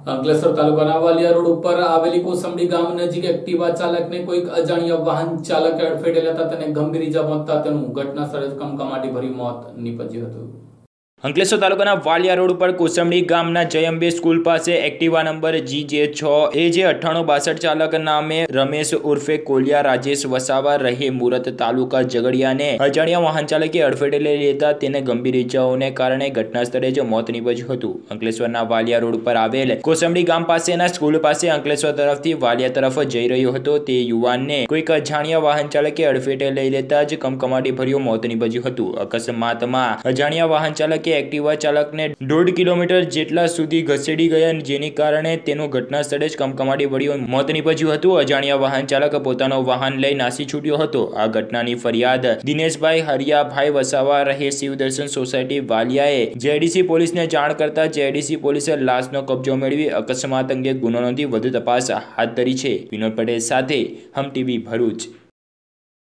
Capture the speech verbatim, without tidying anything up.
અંકલેશ્વર તાલુકાના વાલિયા રોડ ઉપર આવેલી કોસંબડી ગામ નજીક એક્ટિવા ચાલકને કોઈક અજાણ્યા વાહન ચાલકે અડફેટે લેતા તેને ગંભીર ઇજા પહોંચતા તેનું ઘટના સ્થળે કમકમાટી ભર્યું મોત નીપજ્યું હતું। અંકલેશ્વર તાલુકાના વાલિયા રોડ ઉપર કોસંબડી ગામના જયંબે સ્કૂલ પાસે એક્ટિવા નંબર જી જે છ એ જે અઠ્ઠાણું બાસઠ ચાલક નામે રમેશ ઉર્ફે કોલિયા રાજેશ વસાવા રહે મુરત તાલુકા ઝઘડિયાને અજાણ્યા વાહન ચાલકે અડફેટે લઈ લેતા તેને ગંભીર ઇજાઓને કારણે ઘટના સ્થળે જ મોત નીપજ્યું હતું। અંકલેશ્વરના વાલિયા રોડ ઉપર આવેલ કોસંબડી ગામ પાસેના સ્કૂલ પાસે અંકલેશ્વર તરફથી વાલિયા તરફ જઈ રહ્યો હતો તે યુવાનને કોઈક અજાણ્યા વાહન ચાલકે અડફેટે લઈ લેતા જ કમકમાટી ભર્યું મોત નીપજ્યું હતું। અકસ્માતમાં અજાણ્યા વાહન ચાલકે એક્ટિવા ચાલકને દોઢ કિલોમીટર જેટલા સુધી ઘસેડી ગયા, જેની કારણે તેનું ઘટના સ્થળે જ કમકમાટી ભર્યું મોત નીપજ્યું હતું। અજાણ્યા વાહન ચાલક પોતાનો વાહન લઈ નાસી છૂટ્યો હતો। આ ઘટનાની ફરિયાદ દિનેશભાઈ હરિયાભાઈ વસાવા રહે શિવદર્શન સોસાયટી વાલિયાએ જેડીસી પોલીસને જાણ કરતા જેડીસી પોલીસે લાશનો કબજો મેળવી અકસ્માત અંગે ગુનો નોંધી વધુ તપાસ હાથ ધરી છે। વિનોદ પટેલ સાથે હમ ટીવી ભરૂચ।